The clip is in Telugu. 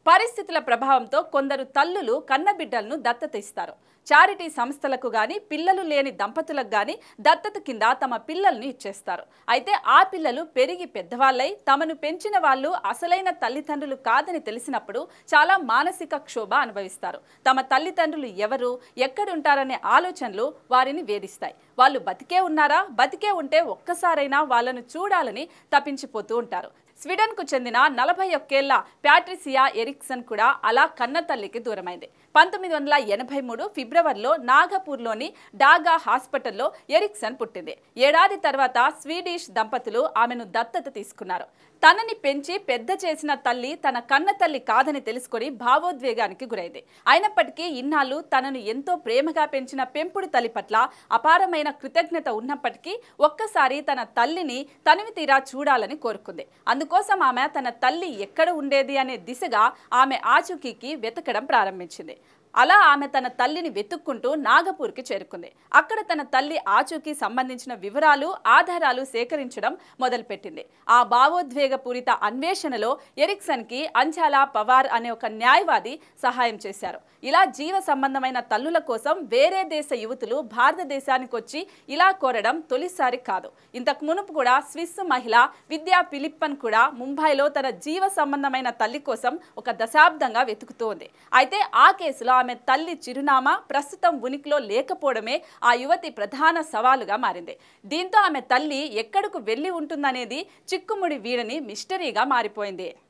పరిస్థితుల ప్రభావంతో కొందరు తల్లులు కన్నబిడ్డలను దత్తత ఇస్తారు. చారిటీ సంస్థలకు గాని పిల్లలు లేని దంపతులకు గాని దత్తత కింద తమ పిల్లల్ని ఇచ్చేస్తారు. అయితే ఆ పిల్లలు పెరిగి పెద్దవాళ్ళై తమను పెంచిన వాళ్ళు అసలైన తల్లిదండ్రులు కాదని తెలిసినప్పుడు చాలా మానసిక క్షోభ అనుభవిస్తారు. తమ తల్లిదండ్రులు ఎవరు, ఎక్కడుంటారనే ఆలోచనలు వారిని వేధిస్తాయి. వాళ్ళు బతికే ఉన్నారా, బతికే ఉంటే ఒక్కసారైనా వాళ్ళను చూడాలని తపించిపోతూ ఉంటారు. స్వీడన్కు చెందిన 41 ఏళ్ల ప్యాట్రిసియా ఎరిక్సన్ కూడా అలా కన్న తల్లికి దూరమైంది. 1983 ఫిబ్రవరిలో నాగపూర్లోని డాగా హాస్పిటల్లో ఎరిక్సన్ పుట్టింది. ఏడాది తర్వాత స్వీడిష్ దంపతులు ఆమెను దత్తత తీసుకున్నారు. తనని పెంచి పెద్ద చేసిన తల్లి తన కన్న తల్లి కాదని తెలుసుకొని భావోద్వేగానికి గురైంది. అయినప్పటికీ ఇన్నాళ్ళు తనను ఎంతో ప్రేమగా పెంచిన పెంపుడు తల్లి పట్ల అపారమైన కృతజ్ఞత ఉన్నప్పటికీ ఒక్కసారి తన తల్లిని తనివి తీరా చూడాలని కోరుకుంది. అందుకోసం ఆమె తన తల్లి ఎక్కడ ఉండేది అనే దిశగా ఆమె ఆచూకీకి వెతకడం ప్రారంభించింది. అలా ఆమె తన తల్లిని వెతుక్కుంటూ నాగపూర్కి చేరుకుంది. అక్కడ తన తల్లి ఆచూకీ సంబంధించిన వివరాలు, ఆధారాలు సేకరించడం మొదలుపెట్టింది. ఆ భావోద్వేగపూరిత అన్వేషణలో ఎరిక్సన్కి అంజాలా పవార్ అనే ఒక న్యాయవాది సహాయం చేశారు. ఇలా జీవ సంబంధమైన తల్లుల కోసం వేరే దేశ యువతులు భారతదేశానికి వచ్చి ఇలా కోరడం తొలిసారి కాదు. ఇంతకు మునుపు కూడా స్విస్ మహిళ విద్యా ఫిలిప్పన్ కూడా ముంబైలో తన జీవ సంబంధమైన తల్లి కోసం ఒక దశాబ్దంగా వెతుకుతూ ఉంది. అయితే ఆ కేసులో ఆమె తల్లి చిరునామా ప్రస్తుతం ఉనికిలో లేకపోవడమే ఆ యువతి ప్రధాన సవాలుగా మారింది. దీంతో ఆమె తల్లి ఎక్కడకు వెళ్లి ఉంటుందనేది చిక్కుముడి వీడని మిస్టరీగా మారిపోయింది.